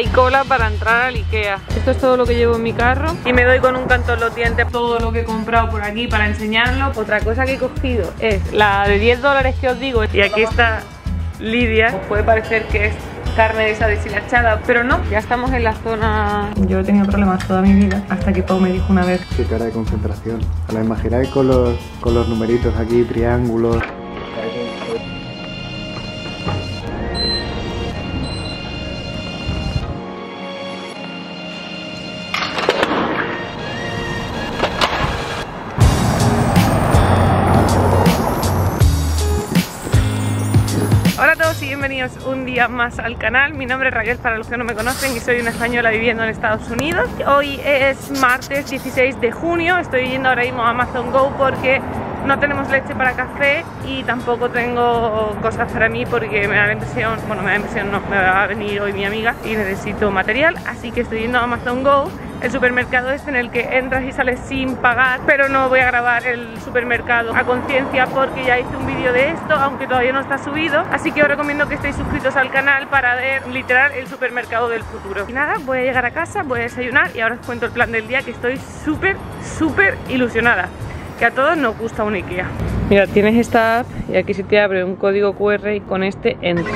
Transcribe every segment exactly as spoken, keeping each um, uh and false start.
hay cola para entrar al Ikea. Esto es todo lo que llevo en mi carro y me doy con un canto en los dientes todo lo que he comprado por aquí para enseñarlo. Otra cosa que he cogido es la de diez dólares que os digo, y aquí está Lidia. Os puede parecer que es carne de esa deshilachada, pero no, ya estamos en la zona. Yo he tenido problemas toda mi vida hasta que Pau me dijo una vez. Qué cara de concentración. ¿Os la imagináis con los, con los numeritos aquí, triángulos? Hola a todos y bienvenidos un día más al canal. Mi nombre es Raquel para los que no me conocen y soy una española viviendo en Estados Unidos. Hoy es martes dieciséis de junio, estoy yendo ahora mismo a Amazon Go porque no tenemos leche para café y tampoco tengo cosas para mí porque me da la impresión, bueno me da la impresión no, me va a venir hoy mi amiga y necesito material, así que estoy yendo a Amazon Go. El supermercado es en el que entras y sales sin pagar, pero no voy a grabar el supermercado a conciencia porque ya hice un vídeo de esto, aunque todavía no está subido. Así que os recomiendo que estéis suscritos al canal para ver literal el supermercado del futuro. Y nada, voy a llegar a casa, voy a desayunar y ahora os cuento el plan del día, que estoy súper, súper ilusionada. Que a todos nos gusta un Ikea. Mira, tienes esta app y aquí se te abre un código cu erre y con este entras.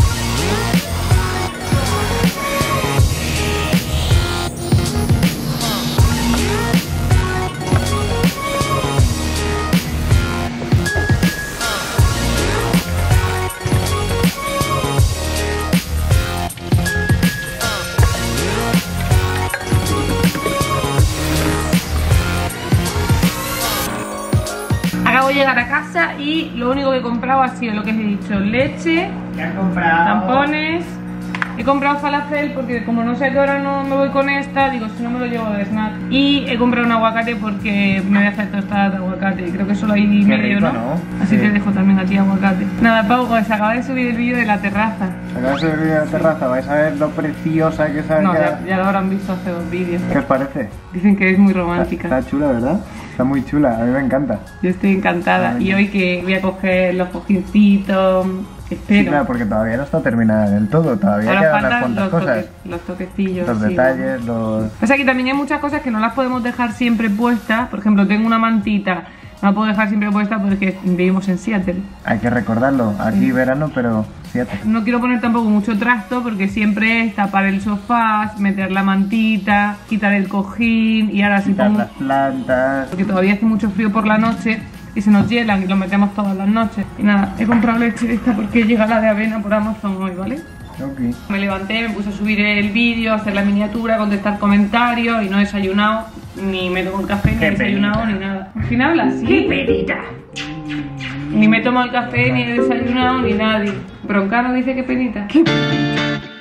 Acabo de llegar a casa y lo único que he comprado ha sido lo que os he dicho: leche, ¿Qué has comprado? tampones. He comprado falafel porque como no sé a qué hora no me voy con esta, digo si no me lo llevo de snack. Y he comprado un aguacate porque me voy a hacer tostadas de aguacate. Creo que solo hay Qué medio, rico, ¿no? ¿no? Así Sí. te dejo también a ti aguacate. Nada, Pau, se acaba de subir el vídeo de la terraza. Acabas de subir a la terraza, vais a ver lo preciosa que es. No, ya, ya lo habrán visto hace dos vídeos. ¿Qué os parece? Dicen que es muy Está, romántica. está chula, ¿verdad? Está muy chula, a mí me encanta. Yo estoy encantada. Ay. Y hoy que voy a coger los cojincitos, espero. Sí, claro, porque todavía no está terminada del todo, todavía Ahora quedan unas faltan cuantas los, cosas. toque, los toquecillos. Los sí. detalles, los... O sea que también hay muchas cosas que no las podemos dejar siempre puestas. Por ejemplo, tengo una mantita, no la puedo dejar siempre puesta porque vivimos en Seattle. Hay que recordarlo, aquí verano, pero fíjate. No quiero poner tampoco mucho trasto porque siempre es tapar el sofá, meter la mantita, quitar el cojín y ahora sí Quitar pongo... las plantas. Porque todavía hace mucho frío por la noche y se nos hielan y lo metemos todas las noches. Y nada, he comprado leche de esta porque llega la de avena por Amazon hoy, ¿vale? Ok. Me levanté, me puse a subir el vídeo, a hacer la miniatura, contestar comentarios y no he desayunado, ni me tomo el café, ni he desayunado, penita. ni nada. Al final habla así. ¡Qué penita! Ni me tomo el café, ni he desayunado, ni nadie. Broncano dice que penita. ¡Qué penita!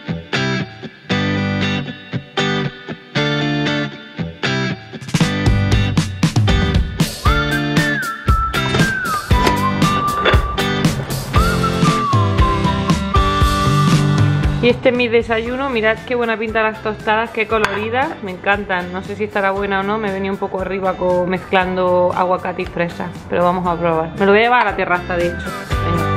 Y este es mi desayuno, mirad qué buena pinta las tostadas, qué coloridas, me encantan. No sé si estará buena o no, me venía un poco arriba con, mezclando aguacate y fresa, pero vamos a probar. Me lo voy a llevar a la terraza, de hecho. Venga.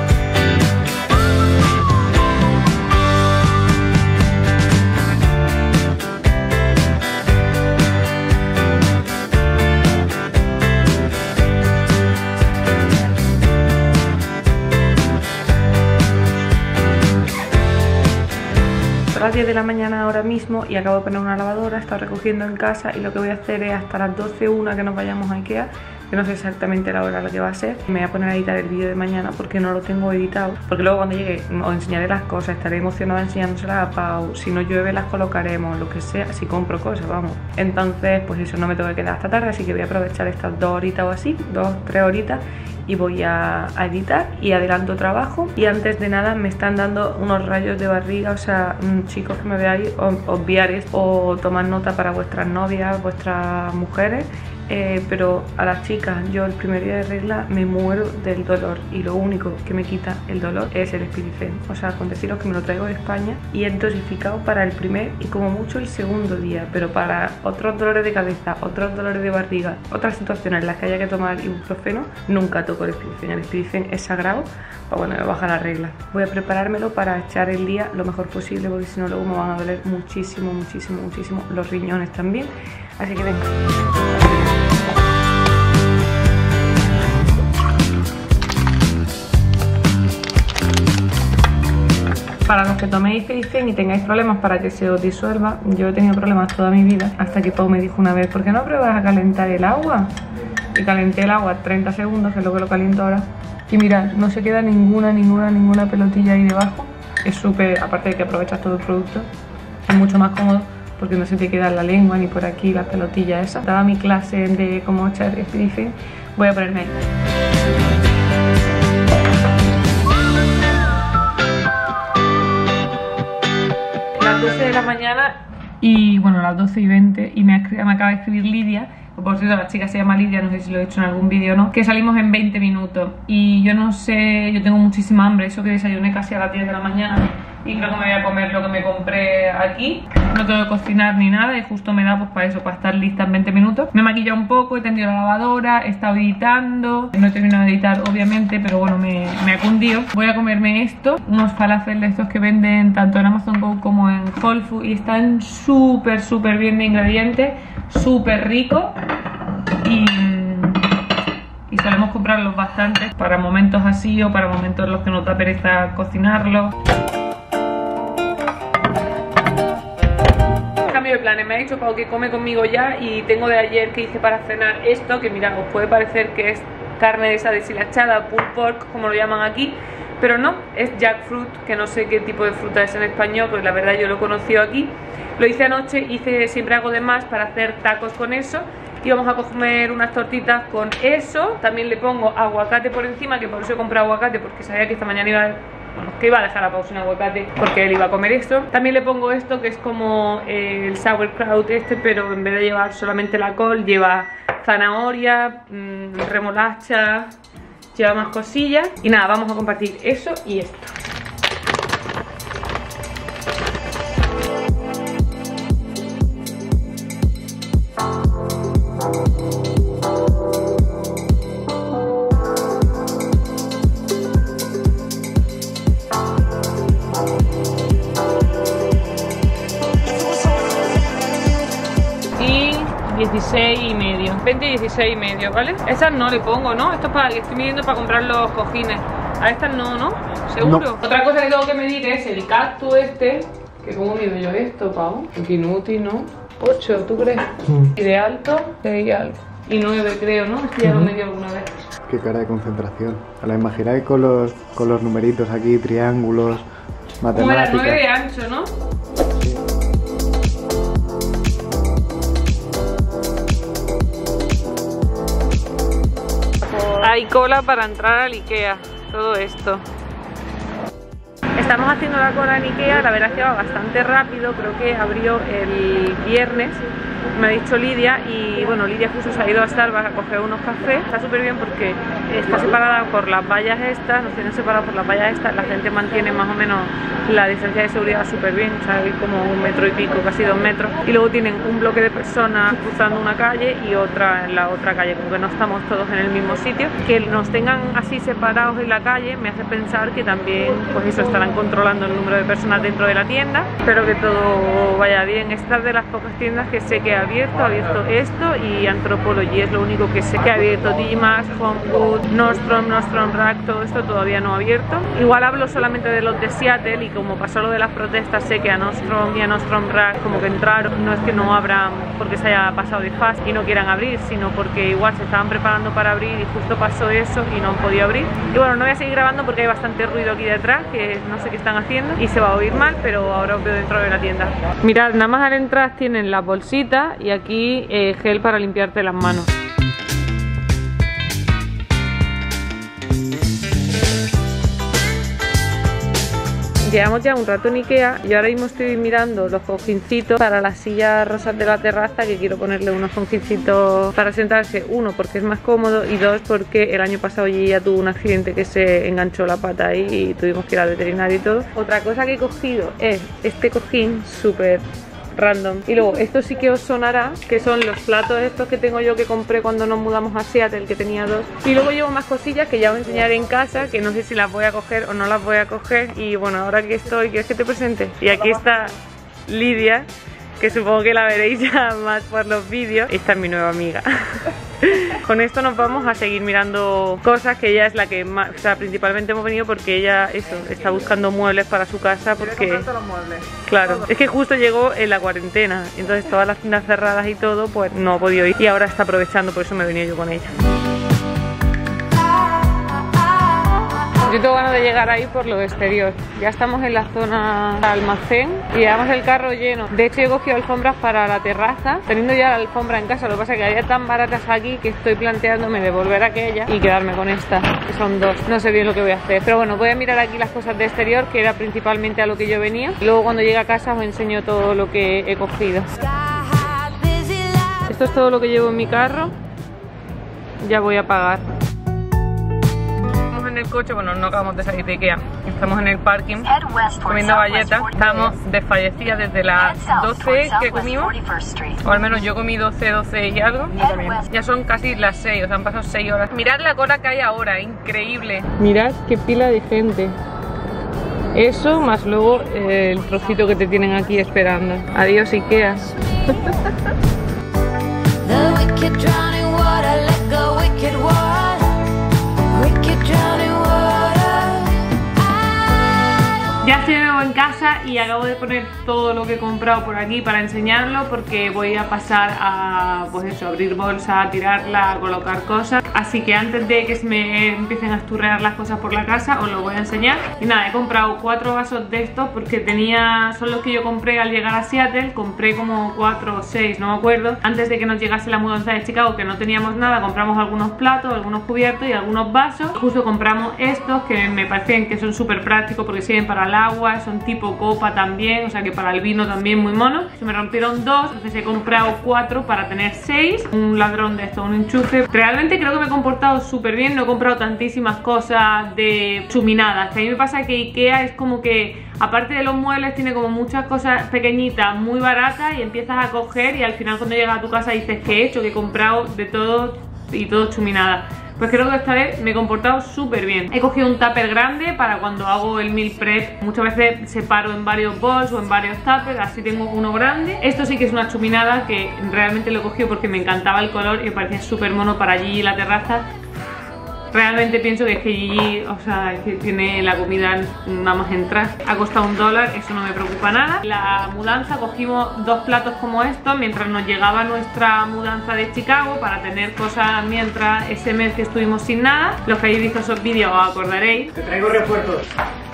A las diez de la mañana ahora mismo y acabo de poner una lavadora, he estado recogiendo en casa y lo que voy a hacer es hasta las doce, una que nos vayamos a Ikea, que no sé exactamente la hora a la que va a ser. Me voy a poner a editar el vídeo de mañana porque no lo tengo editado, porque luego cuando llegue os enseñaré las cosas, estaré emocionada enseñándoselas a Pau, si no llueve las colocaremos, lo que sea, si compro cosas, vamos. Entonces pues eso, no me tengo que quedar hasta tarde, así que voy a aprovechar estas dos horitas o así, dos, tres horitas, y voy a, a editar y adelanto trabajo. Y antes de nada me están dando unos rayos de barriga, o sea, chicos que me veáis, obviar esto o tomar nota para vuestras novias, vuestras mujeres. Eh, pero a las chicas, yo el primer día de regla me muero del dolor y lo único que me quita el dolor es el Spidifen. O sea, con deciros que me lo traigo de España y he dosificado para el primer y como mucho el segundo día, pero para otros dolores de cabeza, otros dolores de barriga, otras situaciones en las que haya que tomar ibuprofeno, nunca toco el Spidifen. El Spidifen es sagrado pues bueno, me baja la regla. Voy a preparármelo para echar el día lo mejor posible, porque si no luego me van a doler muchísimo, muchísimo, muchísimo los riñones también. Así que venga. Para los que toméis Felifen y tengáis problemas para que se os disuelva, yo he tenido problemas toda mi vida, hasta que Pau me dijo una vez, ¿por qué no pruebas a calentar el agua? Y calenté el agua treinta segundos, que es lo que lo caliento ahora. Y mirad, no se queda ninguna, ninguna, ninguna pelotilla ahí debajo. Es súper, aparte de que aprovechas todo el producto, es mucho más cómodo porque no se te queda en la lengua ni por aquí las pelotillas esas. Daba mi clase de cómo echar Felifen, voy a ponerme ahí. doce de la mañana y bueno, las doce y veinte y me, me acaba de escribir Lidia, por cierto la chica se llama Lidia, no sé si lo he dicho en algún vídeo o no, que salimos en veinte minutos y yo no sé, yo tengo muchísima hambre, eso que desayuné casi a las diez de la mañana y creo que me voy a comer lo que me compré aquí. No tengo que cocinar ni nada y justo me da pues para eso, para estar lista en veinte minutos. Me he maquillado un poco, he tendido la lavadora, he estado editando. No he terminado de editar obviamente, pero bueno, me, me ha cundido. Voy a comerme esto, unos falafel de estos que venden tanto en Amazon Go como en Whole Foods y están súper súper bien de ingredientes, súper ricos y... y solemos comprarlos bastantes para momentos así o para momentos en los que nos da pereza cocinarlos. Cambio de planes, me ha dicho Pau que come conmigo ya y tengo de ayer que hice para cenar esto, que mirad, os puede parecer que es carne de esa deshilachada, pulled pork, como lo llaman aquí, pero no, es jackfruit, que no sé qué tipo de fruta es en español, pues la verdad yo lo he conocido aquí. Lo hice anoche, hice siempre algo de más para hacer tacos con eso. Y vamos a comer unas tortitas con eso. También le pongo aguacate por encima, que por eso he comprado aguacate, porque sabía que esta mañana iba a, bueno, que iba a dejar a Pau sin aguacate porque él iba a comer esto. También le pongo esto, que es como el sauerkraut este, pero en vez de llevar solamente la col, lleva zanahoria, mmm, remolacha, lleva más cosillas. Y nada, vamos a compartir eso y esto. dieciséis y medio, veinte y dieciséis y medio, ¿vale? Estas no le pongo, ¿no? Esto es para que estoy midiendo para comprar los cojines. A estas no, ¿no? ¿Seguro? No. Otra cosa que tengo que medir es el cactus este. Que ¿cómo mido yo esto, Pau? Qué inútil, ¿no? ocho, ¿tú crees? Mm. Y de alto, seis y algo. Y nueve creo, ¿no? Este ya lo medí alguna vez. Qué cara de concentración. ¿Os la imagináis con los, con los numeritos aquí, triángulos, matemáticas? Como era nueve de ancho, ¿no? Hay cola para entrar al Ikea, todo esto. Estamos haciendo la cola en Ikea, la verdad es que va bastante rápido, creo que abrió el viernes, me ha dicho Lidia, y bueno, Lidia justo se ha ido a Starbucks a coger unos cafés. Está súper bien porque está separada por las vallas estas, nos tienen separados por las vallas estas, la gente mantiene más o menos la distancia de seguridad súper bien, o sea, hay como un metro y pico, casi dos metros, y luego tienen un bloque de personas cruzando una calle y otra en la otra calle, como que no estamos todos en el mismo sitio. Que nos tengan así separados en la calle me hace pensar que también, pues eso, estarán controlando el número de personas dentro de la tienda. Espero que todo vaya bien. Esta es de las pocas tiendas que sé que ha abierto, ha abierto esto y Anthropology, es lo único que sé que ha abierto. D-Max, HomeGoods, Nordstrom, Nordstrom Rack, todo esto todavía no ha abierto. Igual hablo solamente de los de Seattle, y como pasó lo de las protestas, sé que a Nordstrom y a Nordstrom Rack como que entraron, no es que no abran porque se haya pasado de fast y no quieran abrir, sino porque igual se estaban preparando para abrir y justo pasó eso y no han podido abrir. Y bueno, no voy a seguir grabando porque hay bastante ruido aquí detrás, que no sé qué están haciendo y se va a oír mal, pero ahora os veo dentro de la tienda. Mirad, nada más al entrar tienen las bolsitas y aquí eh, gel para limpiarte las manos. Llevamos ya un rato en Ikea y ahora mismo estoy mirando los cojincitos para las sillas rosas de la terraza, que quiero ponerle unos cojincitos para sentarse, uno porque es más cómodo y dos porque el año pasado ya tuvo un accidente que se enganchó la pata ahí y tuvimos que ir al veterinario y todo. Otra cosa que he cogido es este cojín súper random. Y luego, esto sí que os sonará, que son los platos estos que tengo yo que compré cuando nos mudamos a Seattle, que tenía dos. Y luego llevo más cosillas que ya os enseñaré en casa, que no sé si las voy a coger o no las voy a coger. Y bueno, ahora que estoy, ¿quieres que te presente? Y aquí está Lidia, que supongo que la veréis ya más por los vídeos. Esta es mi nueva amiga. Con esto nos vamos a seguir mirando cosas, que ella es la que más, o sea, principalmente hemos venido porque ella, eso, está buscando muebles para su casa, porque... Los muebles. Claro, es que justo llegó en la cuarentena, entonces todas las tiendas cerradas y todo, pues no ha podido ir, y ahora está aprovechando, por eso me he venido yo con ella. Yo tengo ganas de llegar ahí por lo exterior. Ya estamos en la zona almacén y llevamos el carro lleno. De hecho, he cogido alfombras para la terraza, teniendo ya la alfombra en casa. Lo que pasa es que había tan baratas aquí que estoy planteándome devolver aquella y quedarme con esta, que son dos. No sé bien lo que voy a hacer, pero bueno, voy a mirar aquí las cosas de exterior, que era principalmente a lo que yo venía. Y luego cuando llegue a casa os enseño todo lo que he cogido. Esto es todo lo que llevo en mi carro. Ya voy a pagar. En el coche, bueno, no acabamos de salir de Ikea, estamos en el parking comiendo galletas, estamos desfallecidas desde las doce que comimos, o al menos yo comí doce, doce y algo, yo también. Ya son casi las seis, o sea, han pasado seis horas. Mirad la cola que hay ahora, increíble. Mirad qué pila de gente. Eso más luego eh, el trocito que te tienen aquí esperando. Adiós Ikea. Ya estoy de nuevo en casa y acabo de poner todo lo que he comprado por aquí para enseñarlo, porque voy a pasar a, pues eso, abrir bolsa, a tirarla, a colocar cosas. Así que antes de que se me empiecen a esturrear las cosas por la casa, os lo voy a enseñar. Y nada, he comprado cuatro vasos de estos porque tenía, son los que yo compré al llegar a Seattle. Compré como cuatro o seis, no me acuerdo. Antes de que nos llegase la mudanza de Chicago, que no teníamos nada, compramos algunos platos, algunos cubiertos y algunos vasos. Justo compramos estos que me parecen que son súper prácticos porque sirven para el agua, son tipo copa también, o sea que para el vino también muy mono. Se me rompieron dos, entonces he comprado cuatro para tener seis. Un ladrón de esto, un enchufe. Realmente creo que me he comportado súper bien, no he comprado tantísimas cosas de chuminadas. Que a mí me pasa que Ikea es como que, aparte de los muebles, tiene como muchas cosas pequeñitas, muy baratas, y empiezas a coger y al final cuando llegas a tu casa dices que he hecho, que he comprado de todo y todo chuminada. Pues creo que esta vez me he comportado súper bien. He cogido un tupper grande para cuando hago el meal prep. Muchas veces separo en varios bowls o en varios tuppers, así tengo uno grande. Esto sí que es una chuminada que realmente lo he cogido porque me encantaba el color y me parecía súper mono para allí la terraza. Realmente pienso que es que Gigi, o sea, es que tiene la comida nada más entrar. Ha costado un dólar, eso no me preocupa nada. La mudanza, cogimos dos platos como estos mientras nos llegaba nuestra mudanza de Chicago, para tener cosas mientras ese mes que estuvimos sin nada. Los que hayáis visto esos vídeos os acordaréis. Te traigo refuerzos.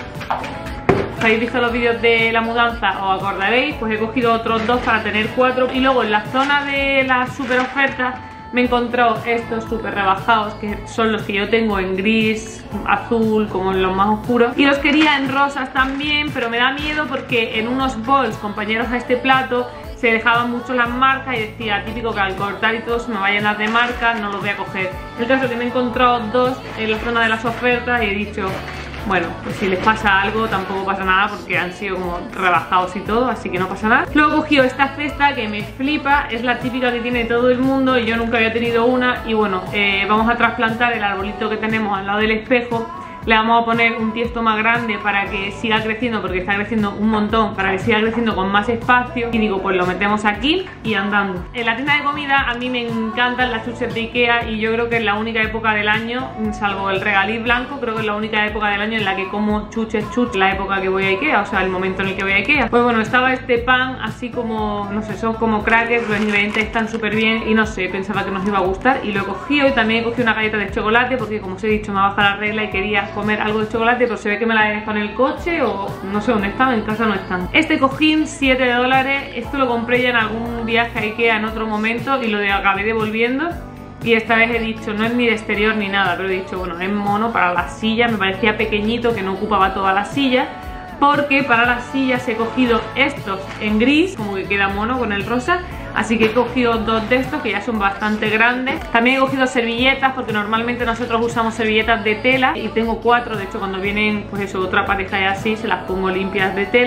Si habéis visto los vídeos de la mudanza os acordaréis, pues he cogido otros dos para tener cuatro. Y luego en la zona de las super ofertas me he encontrado estos súper rebajados, que son los que yo tengo en gris, azul, como en los más oscuros. Y los quería en rosas también, pero me da miedo porque en unos bols compañeros a este plato se dejaban mucho las marcas y decía, típico que al cortar y todo se me va a llenar de marcas, no los voy a coger. El caso es que me he encontrado dos en la zona de las ofertas y he dicho, bueno, pues si les pasa algo tampoco pasa nada porque han sido como rebajados y todo, así que no pasa nada. Luego he cogido esta cesta que me flipa, es la típica que tiene todo el mundo y yo nunca había tenido una. Y bueno, eh, vamos a trasplantar el arbolito que tenemos al lado del espejo. Le vamos a poner un tiesto más grande para que siga creciendo, porque está creciendo un montón, para que siga creciendo con más espacio. Y digo, pues lo metemos aquí y andando. En la tienda de comida a mí me encantan las chuches de Ikea y yo creo que es la única época del año, salvo el regaliz blanco, creo que es la única época del año en la que como chuches chuches, la época que voy a Ikea, o sea, el momento en el que voy a Ikea. Pues bueno, estaba este pan así como, no sé, son como crackers, los ingredientes están súper bien y no sé, pensaba que nos iba a gustar y lo he cogido. Y también he cogido una galleta de chocolate porque, como os he dicho, me ha bajado la regla y quería comer algo de chocolate, pero se ve que me la he dejado en el coche o no sé dónde están, en casa no están. Este cojín, siete dólares, esto lo compré ya en algún viaje a Ikea en otro momento y lo de, acabé devolviendo. Y esta vez he dicho, no es ni de exterior ni nada, pero he dicho, bueno, es mono para la silla, me parecía pequeñito, que no ocupaba toda la silla. Porque para las sillas he cogido estos en gris, como que queda mono con el rosa. Así que he cogido dos de estos que ya son bastante grandes. También he cogido servilletas porque normalmente nosotros usamos servilletas de tela. Y tengo cuatro, de hecho cuando vienen pues eso, otra pareja y así, se las pongo limpias de tela. Pero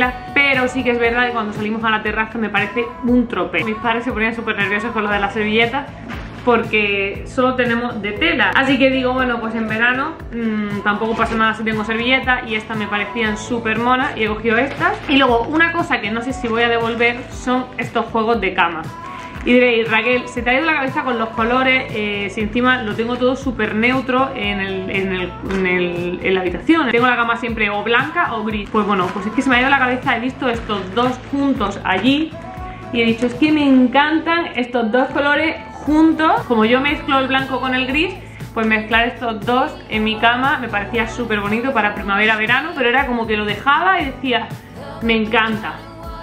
pero sí que es verdad que cuando salimos a la terraza me parece un tropel. Mis padres se ponían súper nerviosos con lo de las servilletas porque solo tenemos de tela, así que digo, bueno, pues en verano mmm, tampoco pasa nada si tengo servilleta, y estas me parecían súper monas y he cogido estas. Y luego una cosa que no sé si voy a devolver son estos juegos de cama. Y diréis, Raquel, ¿se te ha ido la cabeza con los colores? Eh, si encima lo tengo todo súper neutro en, el, en, el, en, el, en la habitación. Tengo la cama siempre o blanca o gris. Pues bueno, pues es que se me ha ido la cabeza. He visto estos dos juntos allí y he dicho, es que me encantan estos dos colores juntos. Como yo mezclo el blanco con el gris, pues mezclar estos dos en mi cama me parecía súper bonito para primavera-verano. Pero era como que lo dejaba y decía, me encanta.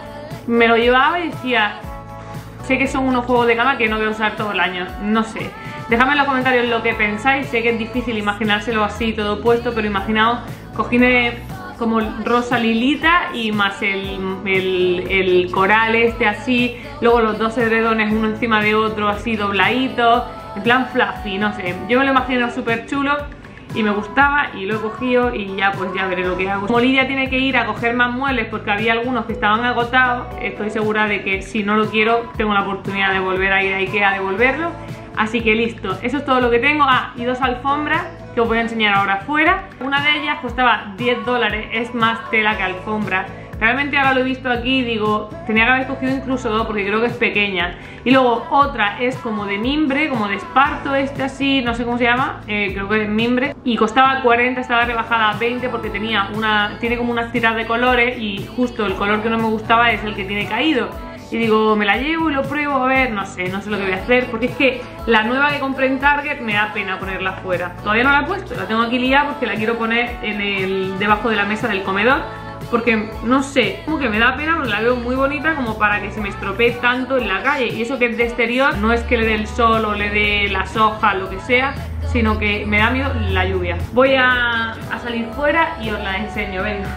Me lo llevaba y decía, sé que son unos juegos de cama que no voy a usar todo el año, no sé. Dejadme en los comentarios lo que pensáis. Sé que es difícil imaginárselo así todo puesto, pero imaginaos cojines como rosa lilita y más el, el, el coral este así, luego los dos edredones uno encima de otro así dobladitos, en plan fluffy, no sé. Yo me lo imagino súper chulo y me gustaba y lo he cogido y ya pues ya veré lo que hago. Como Lidia tiene que ir a coger más muebles porque había algunos que estaban agotados, estoy segura de que si no lo quiero tengo la oportunidad de volver a ir a Ikea a devolverlo. Así que listo, eso es todo lo que tengo. Ah, y dos alfombras que os voy a enseñar ahora afuera. Una de ellas costaba diez dólares, es más tela que alfombra. Realmente ahora lo he visto aquí y digo, tenía que haber cogido incluso dos porque creo que es pequeña. Y luego otra es como de mimbre, como de esparto este así, no sé cómo se llama, eh, creo que es mimbre. Y costaba cuarenta, estaba rebajada a veinte porque tenía una, tiene como unas tiras de colores y justo el color que no me gustaba es el que tiene caído. Y digo, me la llevo y lo pruebo, a ver, no sé, no sé lo que voy a hacer. Porque es que la nueva que compré en Target me da pena ponerla fuera. Todavía no la he puesto, la tengo aquí liada porque la quiero poner en el, debajo de la mesa del comedor. Porque, no sé, como que me da pena porque la veo muy bonita como para que se me estropee tanto en la calle. Y eso que es de exterior, no es que le dé el sol o le dé las hojas, lo que sea, sino que me da miedo la lluvia. Voy a, a salir fuera y os la enseño, venga.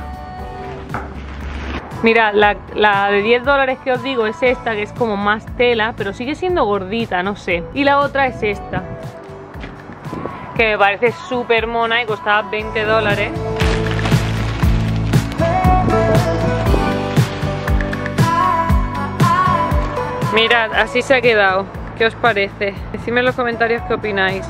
Mira, la, la de diez dólares que os digo es esta, que es como más tela, pero sigue siendo gordita, no sé. Y la otra es esta, que me parece súper mona y costaba veinte dólares. Mirad, así se ha quedado. ¿Qué os parece? Decidme en los comentarios qué opináis.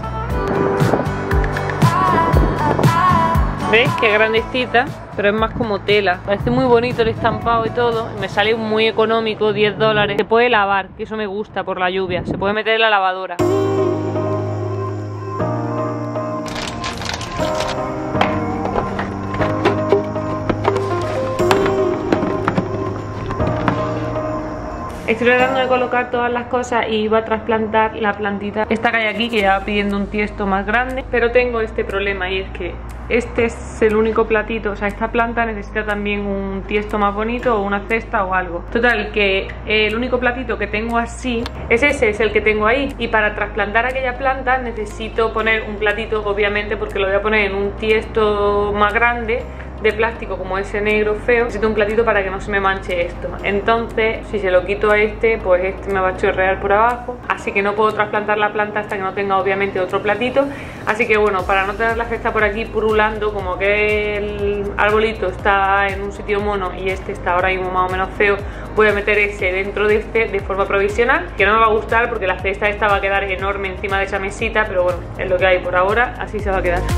¿Veis? Qué grandecita, pero es más como tela. Parece muy bonito el estampado y todo. Me sale muy económico, diez dólares. Se puede lavar, que eso me gusta por la lluvia. Se puede meter en la lavadora. Estoy tratando de colocar todas las cosas y iba a trasplantar la plantita esta que hay aquí, que ya va pidiendo un tiesto más grande. Pero tengo este problema y es que este es el único platito, o sea, esta planta necesita también un tiesto más bonito o una cesta o algo. Total, que el único platito que tengo así es ese, es el que tengo ahí. Y para trasplantar aquella planta necesito poner un platito, obviamente, porque lo voy a poner en un tiesto más grande de plástico como ese negro feo. Necesito un platito para que no se me manche esto. Entonces, si se lo quito a este, pues este me va a chorrear por abajo. Así que no puedo trasplantar la planta hasta que no tenga obviamente otro platito. Así que bueno, para no tener la cesta por aquí purulando, como que el arbolito está en un sitio mono y este está ahora mismo más o menos feo, voy a meter ese dentro de este de forma provisional, que no me va a gustar porque la cesta esta va a quedar enorme encima de esa mesita, pero bueno, es lo que hay por ahora, así se va a quedar.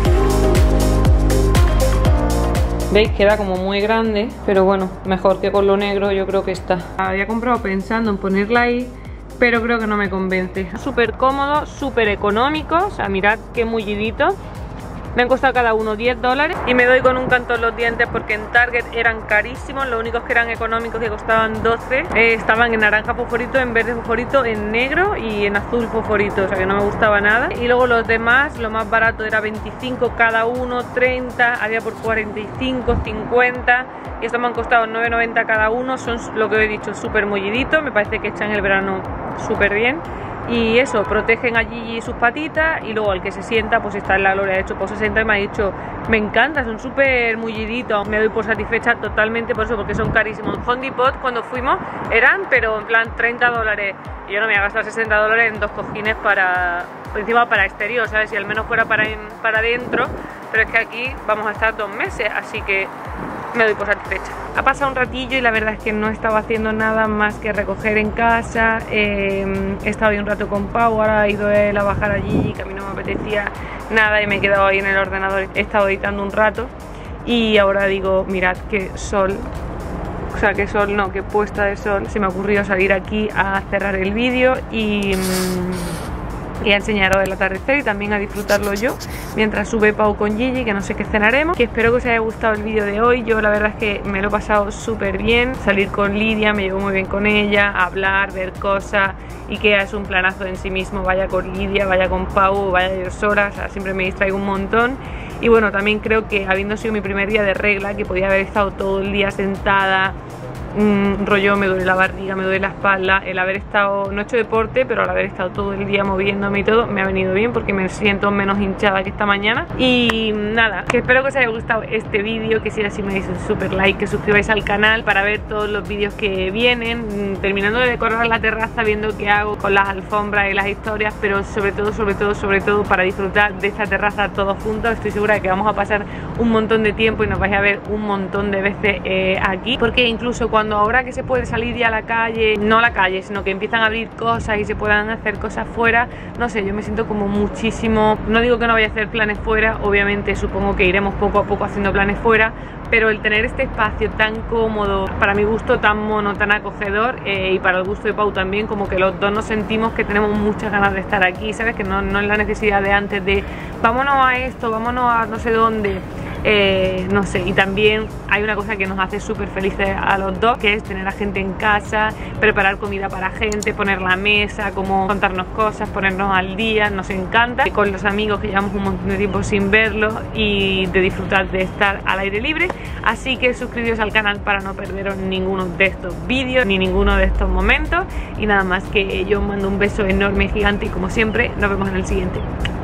¿Veis? Queda como muy grande, pero bueno, mejor que con lo negro yo creo que está. Había comprado pensando en ponerla ahí, pero creo que no me convence. Súper cómodo, súper económico, o sea, mirad qué mullidito. Me han costado cada uno diez dólares y me doy con un canto en los dientes porque en Target eran carísimos. Los únicos que eran económicos, que costaban doce, eh, estaban en naranja fosforito, en verde fosforito, en negro y en azul fosforito, o sea que no me gustaba nada. Y luego los demás, lo más barato era veinticinco cada uno, treinta, había por cuarenta y cinco, cincuenta, y estos me han costado nueve noventa cada uno. Son lo que he dicho, súper mulliditos, me parece que echan el verano súper bien. Y eso, protegen allí sus patitas. Y luego el que se sienta, pues está en la gloria. De hecho, pues se sienta y me ha dicho, me encanta, son súper mulliditos. Me doy por satisfecha totalmente por eso, porque son carísimos. Home Depot, cuando fuimos, eran, pero en plan treinta dólares. Y yo no me voy a gastar sesenta dólares en dos cojines para, encima para exterior, ¿sabes? Si al menos fuera para, para adentro. Pero es que aquí vamos a estar dos meses, así que me doy por satisfecha. Ha pasado un ratillo y la verdad es que no he estado haciendo nada más que recoger en casa. eh, He estado ahí un rato con Pau, ahora ha ido él a bajar allí, que a mí no me apetecía nada y me he quedado ahí en el ordenador, he estado editando un rato. Y ahora digo, mirad qué sol, o sea, qué sol no, qué puesta de sol. Se me ha ocurrido salir aquí a cerrar el vídeo y, y a enseñaros el atardecer y también a disfrutarlo yo mientras sube Pau con Gigi, que no sé qué cenaremos. Que espero que os haya gustado el vídeo de hoy. Yo la verdad es que me lo he pasado súper bien. Salir con Lidia, me llevo muy bien con ella, hablar, ver cosas. IKEA es un planazo en sí mismo, vaya con Lidia, vaya con Pau, vaya yo sola, o sea, siempre me distraigo un montón. Y bueno, también creo que habiendo sido mi primer día de regla, que podía haber estado todo el día sentada, un rollo, me duele la barriga, me duele la espalda, el haber estado, no he hecho deporte, pero al haber estado todo el día moviéndome y todo, me ha venido bien porque me siento menos hinchada que esta mañana. Y nada, que espero que os haya gustado este vídeo, que si era así me deis un super like, que suscribáis al canal para ver todos los vídeos que vienen, terminando de decorar la terraza, viendo qué hago con las alfombras y las historias, pero sobre todo, sobre todo, sobre todo para disfrutar de esta terraza todos juntos. Estoy segura de que vamos a pasar un montón de tiempo y nos vais a ver un montón de veces eh, aquí, porque incluso cuando Cuando ahora que se puede salir ya a la calle, no a la calle, sino que empiezan a abrir cosas y se puedan hacer cosas fuera, no sé, yo me siento como muchísimo, no digo que no vaya a hacer planes fuera, obviamente supongo que iremos poco a poco haciendo planes fuera, pero el tener este espacio tan cómodo, para mi gusto tan mono, tan acogedor, eh, y para el gusto de Pau también, como que los dos nos sentimos que tenemos muchas ganas de estar aquí, ¿sabes? Que no, no es la necesidad de antes de vámonos a esto, vámonos a no sé dónde. Eh, no sé, y también hay una cosa que nos hace súper felices a los dos, que es tener a gente en casa, preparar comida para gente, poner la mesa, como contarnos cosas, ponernos al día, nos encanta, con los amigos que llevamos un montón de tiempo sin verlos y de disfrutar de estar al aire libre. Así que suscribiros al canal para no perderos ninguno de estos vídeos ni ninguno de estos momentos, y nada más, que yo os mando un beso enorme, gigante, y como siempre nos vemos en el siguiente.